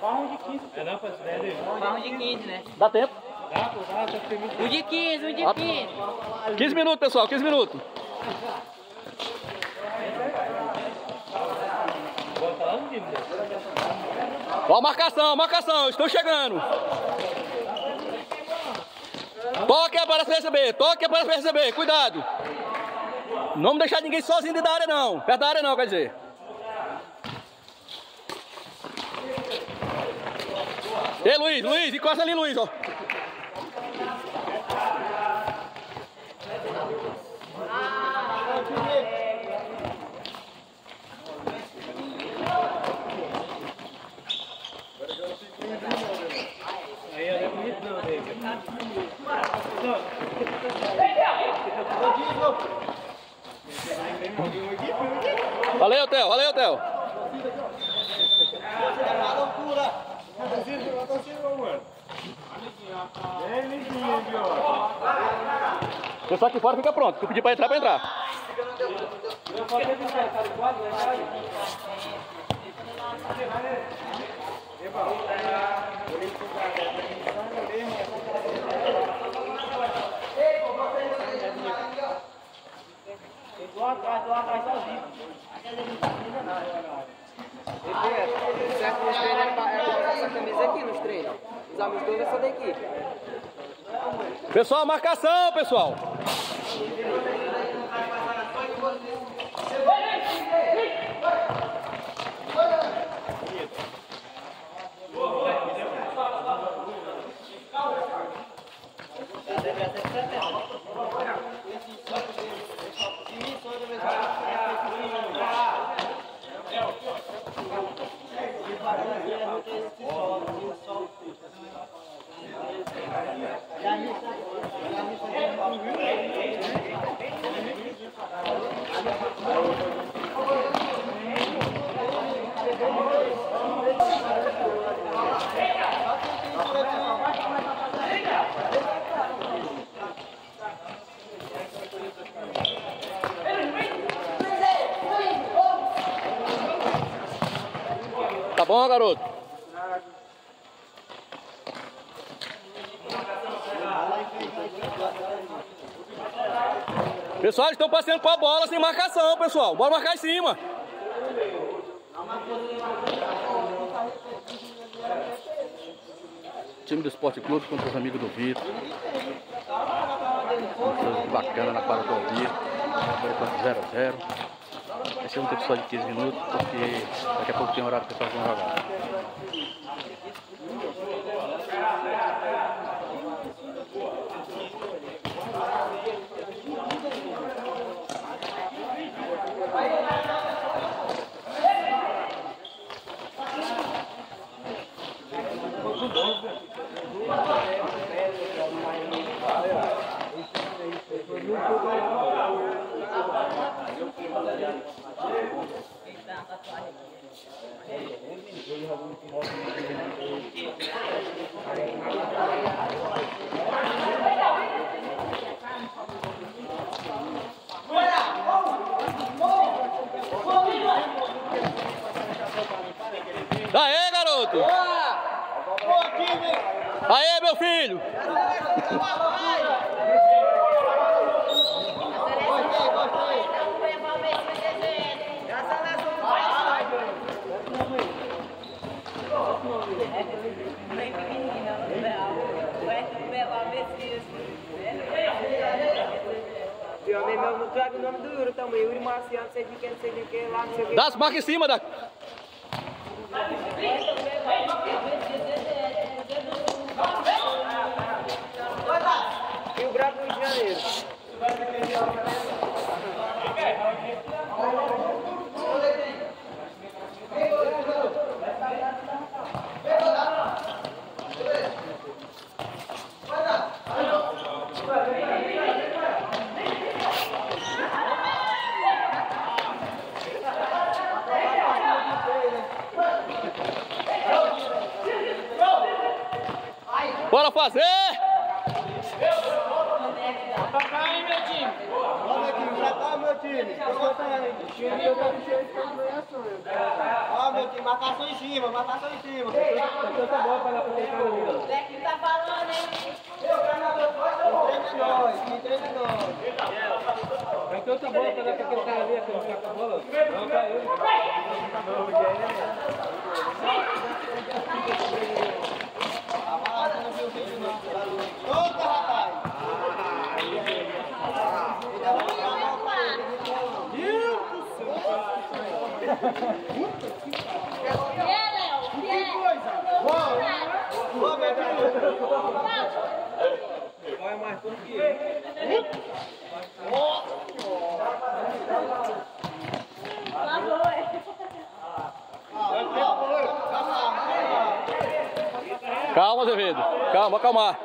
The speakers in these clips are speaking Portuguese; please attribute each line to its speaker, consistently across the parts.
Speaker 1: um de 15. É não, faz ideia dele.
Speaker 2: Faz um de 15, né?
Speaker 3: Dá tempo?
Speaker 1: Dá, só que tem muito.
Speaker 2: Um de 15, um de 15.
Speaker 3: 15 minutos, pessoal, 15 minutos.
Speaker 1: Bota lá no time, né?
Speaker 3: Ó, marcação, estou chegando. Toque para receber, cuidado. Não vamos deixar ninguém sozinho dentro da área não, perto da área não, quer dizer. Ei, Luiz, encosta ali, Luiz, ó.
Speaker 1: Aí é bonito não, David.
Speaker 3: Valeu, Theo. Pessoal aqui fora fica pronto. Se eu pedir para entrar,
Speaker 1: Tô atrás sozinho.
Speaker 2: Certo, nos treinos era essa camisa aqui nos treinos. Os amistosos essa daqui.
Speaker 3: Pessoal, marcação, pessoal. Tá bom, garoto? Pessoal, estão passeando com a bola sem marcação, pessoal. Bora marcar em cima. Time do Esporte Clube contra os amigos do Vitor. Bacana na quadra do Alvir. Agora 0-0. Esse é um tempo só de 15 minutos, porque daqui a pouco tem horário que o pessoal vão jogar. Aê, garoto! Aê, meu filho!
Speaker 2: Eu não trago o nome do Yuri também. Yuri Marciano, não sei de quem, lá, não sei o que.
Speaker 3: Dá as marcas em cima, dá.
Speaker 2: E o Brabo do Rio de Janeiro.
Speaker 3: Bora fazer!
Speaker 1: Toca aí, meu time!
Speaker 4: Olha aqui, já tá meu time. Ó, meu time, marcação em cima, marcação em cima.
Speaker 1: tanta bola pra lá pra aquele cara ali, ó.
Speaker 5: O técnico tá falando, hein?
Speaker 1: Vai ter outra bola pra dar pra aquele cara ali, aquele cara com a bola. Não, tá eu.
Speaker 4: Outra, rapaz! Boa,
Speaker 1: Vai mais tudo que ele.
Speaker 3: Calma, Azevedo. Calma, acalmar.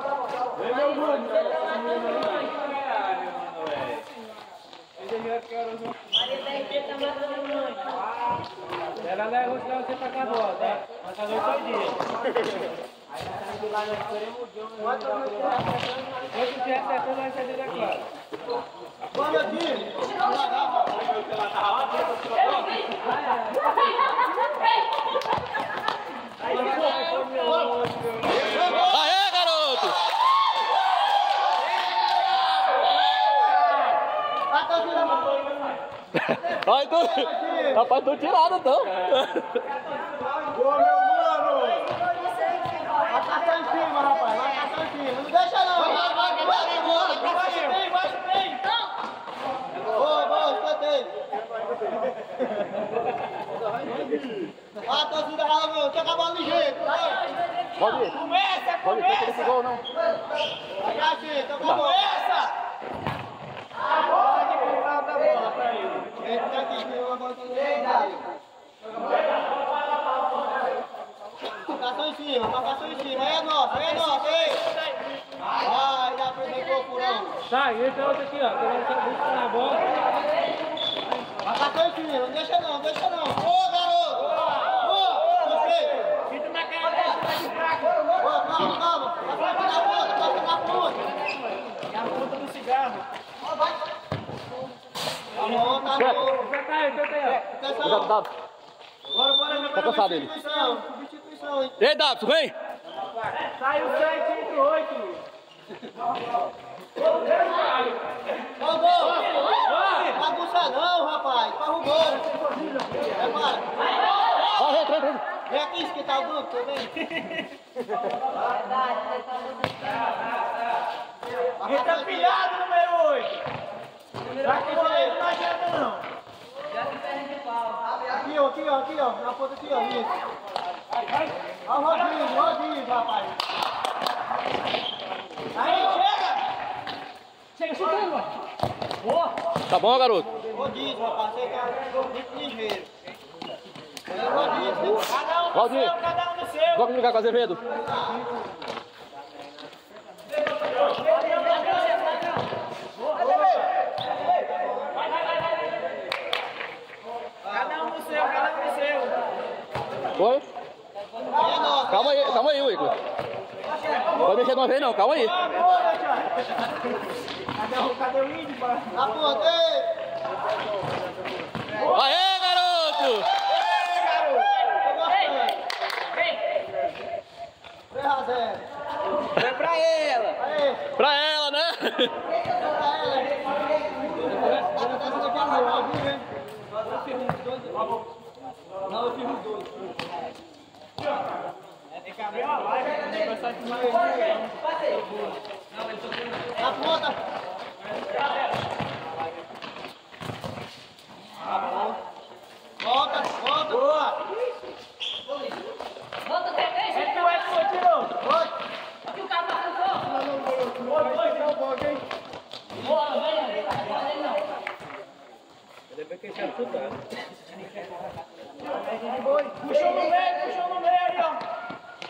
Speaker 1: Ela leva você pra cá, bola, tá? Mas a noite é dia. Quando tiver acertando, vai sair da clara.
Speaker 4: boa, meu time!
Speaker 3: Aê, garoto! Ai, tô... Rapaz, tô tirado, então.
Speaker 4: Boa, meu mano! Vai passar em cima, rapaz! Vai passar em cima! Não deixa não! Vai! Boa, escanteio! Ah, torcida rala não! Toca a bola ligeiro!
Speaker 3: Pode ir.
Speaker 4: Começa!
Speaker 3: Pode ir, tem que ter esse gol, não.
Speaker 4: Vai, assim, toca a bola! Começa! Pode comprar outra bola pra ele! Ele tá aqui, tem uma bola que marcação em cima, aí é nossa, ei! Vai, já apresentou o furão.
Speaker 1: Tá, e esse é outro aqui, ó. Querendo buscar na bola.
Speaker 4: Marcação em cima, não deixa não. Ô, garoto! Ô, você!
Speaker 1: Fica na cara dele, tá de fraco.
Speaker 4: Ô, calma. Passa na ponta.
Speaker 1: É a ponta do cigarro.
Speaker 4: Tá bom.
Speaker 1: Senta aí, ó.
Speaker 3: Obrigado, Davi.
Speaker 4: Bora,
Speaker 3: Tá cansado ele.
Speaker 4: Substituição, hein?
Speaker 3: Ei, Davi, vem!
Speaker 1: Sai o 7 entre 8, Luiz.
Speaker 4: Ó, gol! Bagunça não, rapaz. Farra o gol. Prepara.
Speaker 3: Vai, entra.
Speaker 4: Vem aqui esquentar o grupo também.
Speaker 1: Ele tá pilhado, número 8. Vai que você não adianta, não.
Speaker 4: Aqui, ó. Na ponta aqui, ó. Isso. Ó, rodinho, rapaz.
Speaker 1: Aí, chega chutando, mano. Boa.
Speaker 3: Tá bom, garoto?
Speaker 4: Rodízio, rapaz. Você tá muito ligeiro. Rodízio.
Speaker 3: Valdir,
Speaker 1: Cada um no seu.
Speaker 3: vamos ligar com o Azevedo.
Speaker 1: Cada um no seu.
Speaker 3: Foi? Calma aí, Igor. Pode mexer de uma vez não, calma aí.
Speaker 1: Cadê o índio, pai?
Speaker 4: Na ponta, ei!
Speaker 3: Aê, garoto!
Speaker 4: 3-0.
Speaker 2: É pra ela!
Speaker 4: Aí,
Speaker 3: Pra ela, né?
Speaker 4: Não, eu fiz os dois.
Speaker 1: Tem que abrir uma live, tem que começar
Speaker 4: Na ponta. Volta. Boa.
Speaker 5: Volta, Zé,
Speaker 1: É tu, tirou.
Speaker 5: aqui o cara passou. Boa, vem.
Speaker 1: Ele vai que ele chutar.
Speaker 4: Puxou no meio ali, ó.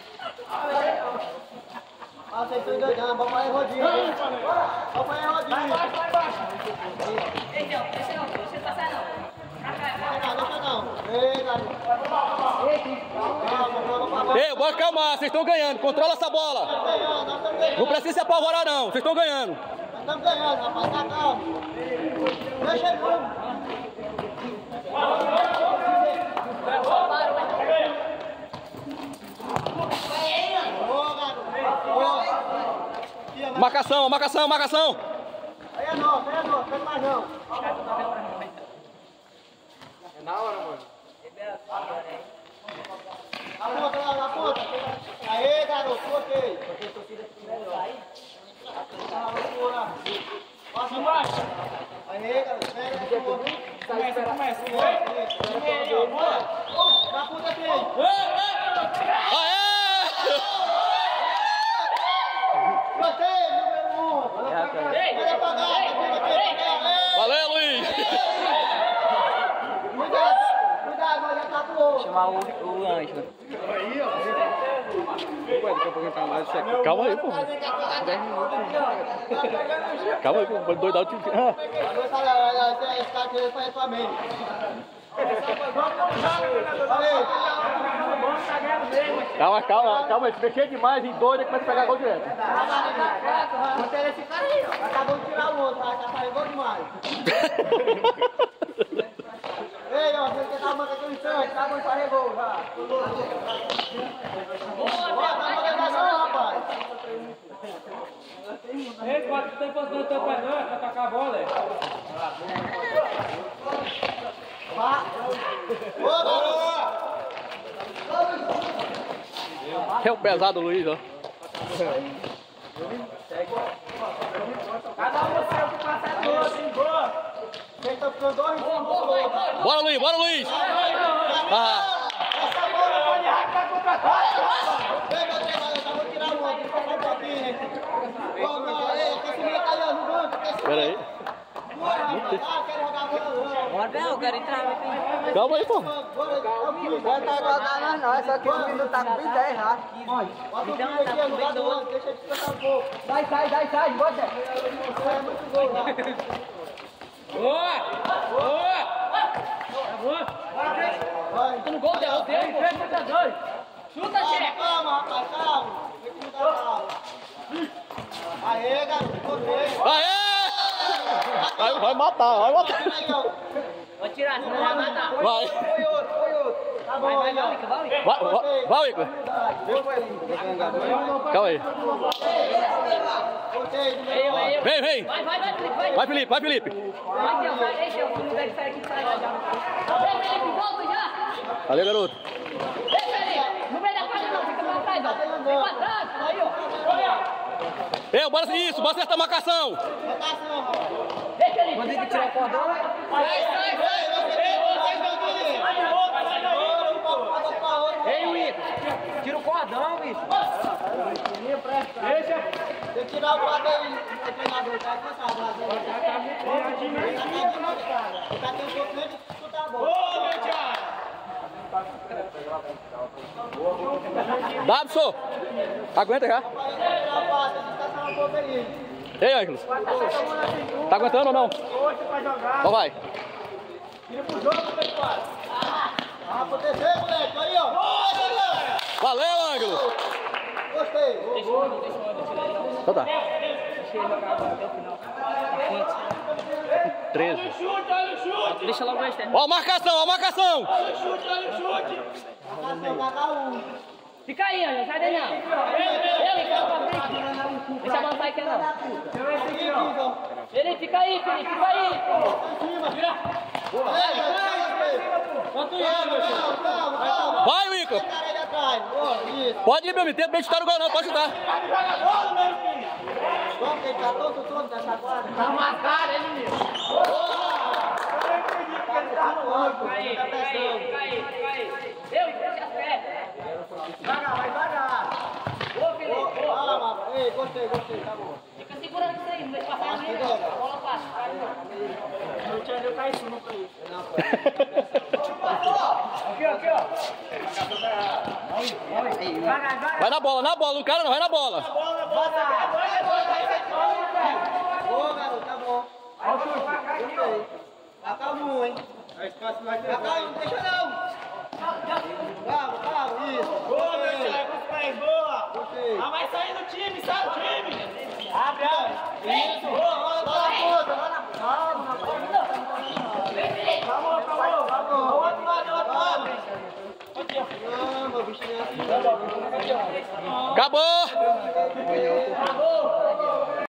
Speaker 4: Ah, vocês estão enganando. Vamos para a rodinha. Vamos para a rodinha.
Speaker 1: Vai embaixo.
Speaker 5: Ei, não, deixa eu passar não.
Speaker 4: Deixa não. Ei, garoto. Calma.
Speaker 3: Ei, bora calmar, vocês estão ganhando. Controla essa bola.
Speaker 4: Nós estamos ganhando.
Speaker 3: Não precisa se apavorar não, vocês estão ganhando.
Speaker 4: Nós estamos ganhando, rapaz. Tá calmo. Deixa ele vamos.
Speaker 3: marcação, marcação, marcação.
Speaker 4: Aí é nosso, pega mais não.
Speaker 2: É na hora, mano.
Speaker 4: Aponta lá, aponta. Aê, garoto, ok. Passa embaixo. Aê, garoto, pega. Começa. Aí, ó, boa. Na puta dele.
Speaker 3: Aê!
Speaker 4: Gostei, número 1. Vai apagar.
Speaker 3: Valeu, Luiz!
Speaker 4: Cuidado, já tá pro outro.
Speaker 2: Chamar o Ângelo. Daqui a pouco entrar lá isso aqui.
Speaker 3: Calma aí, pô.
Speaker 2: 10 minutos.
Speaker 3: Calma aí, pô. Pode doidar o time.
Speaker 4: Esse cara aqui foi sua mente.
Speaker 3: Calma, calma. Se mexer demais em doido, começa a pegar gol direto.
Speaker 4: Mantém esse cara aí, ó. Acabou de tirar o outro, tá? Já gol demais. Ei, ó, você que tá mandando aquele instante, tá bom, fazer gol, já. Bora, tá mandando não, rapaz.
Speaker 1: Ei, pode ter posição do teu pé não, é pra tocar a bola,
Speaker 4: Boa, garoto.
Speaker 3: É o pesado, Luiz, ó.
Speaker 4: Cada um seu que passa dois, hein? Boa. Vocês estão ficando dois pontos.
Speaker 3: Bora, Luiz, bora, Luiz! Ah,
Speaker 4: Essa bola pode arrancar contra trás. Vem, meu treinador, eu vou tirar o outro. Vou fazer um pouquinho. Vamos, ei, aquecimento aí, ó, no banco.
Speaker 3: pera aí.
Speaker 4: Bora, rapaz. Ah, quero jogar a bola, não.
Speaker 2: Bora, Bel, eu quero entrar.
Speaker 3: Calma aí, pô.
Speaker 4: Bora,
Speaker 2: Bota igual tá nós, não. Só que o menino tá com 10 errado.
Speaker 4: bota o filho aqui, no lugar do outro. Deixa ele descansar um pouco.
Speaker 2: Sai, bota.
Speaker 4: Isso é muito gol, lá.
Speaker 1: Boa!
Speaker 4: Vai.
Speaker 5: No gol, derrubeu. Chuta, chefe.
Speaker 4: Calma, rapaz, calma. Tem que mudar a calma. Aê, garoto, gostei.
Speaker 3: Aê! Vai matar.
Speaker 4: Aí, ó.
Speaker 5: Vou tirar, senão vai matar.
Speaker 3: Vai.
Speaker 4: Foi outro. Tá bom, aí, ó.
Speaker 3: Vai, Igor. Calma aí.
Speaker 4: Gostei, número 1.
Speaker 3: Vem.
Speaker 5: Vai, Felipe, vai.
Speaker 3: Vai, Felipe.
Speaker 5: Vai, Theo, vai. Deixa o filho dele sair aqui, sai já. Vem, Felipe, volta já.
Speaker 3: Valeu, garoto.
Speaker 5: Vem, Felipe. No meio da quadra não, fica pra trás, ó. Fica pra trás, aí, ó.
Speaker 3: Bora acertar a marcação.
Speaker 5: Vem, Felipe.
Speaker 2: Quando ele tirar o cordão, ei, Wico, tira o cordão, bicho.
Speaker 4: Tem que tirar o quadro aí, o treinador, tá cansado lá. Ele tá tendo um pouco medo de escutar a bola.
Speaker 3: Dabson. Aguenta já. Ei, Ângelo. Tá aguentando ou não? Então vai.
Speaker 4: Tira pro jogo, pessoal. Ah, proteger, moleque. Aí, ó.
Speaker 3: Valeu, Ângelo.
Speaker 4: Gostei.
Speaker 3: Então tá. 13.
Speaker 5: Deixa logo mais tempo.
Speaker 3: Ó a marcação.
Speaker 4: Atenção, cada
Speaker 5: Fica aí, Ângelo, sai daí não. Deixa a bola sair aqui não. Felipe, fica aí, Felipe, fica aí.
Speaker 3: Vai, Wico. Pode ir, meu amigo. Tem medo de chutar no gol, não. Pode chutar.
Speaker 5: Tá marcado, ele mesmo. Fica aí. Eu, deixa as pernas.
Speaker 4: Vai devagar.
Speaker 5: Boa, Felipe, boa.
Speaker 4: Ei, gostei, tá bom.
Speaker 5: Fica segurando isso aí, não deixa passar a linha. A bola passa.
Speaker 4: Não tinha nem cair cima pra isso. Aqui, ó.
Speaker 3: Vai na bola, não cara não, vai na bola.
Speaker 4: Boa, garoto, tá bom. Gostei. Acalma, hein? Acalma, não deixa não. Calma, isso. Boa, meu Thiago, boa. Gostei. Ah, vai sair do time, sai do time. Abre. Isso. Boa, lá na ponta. Calma. Outro lado. Caramba, bichinho assim.
Speaker 3: Acabou.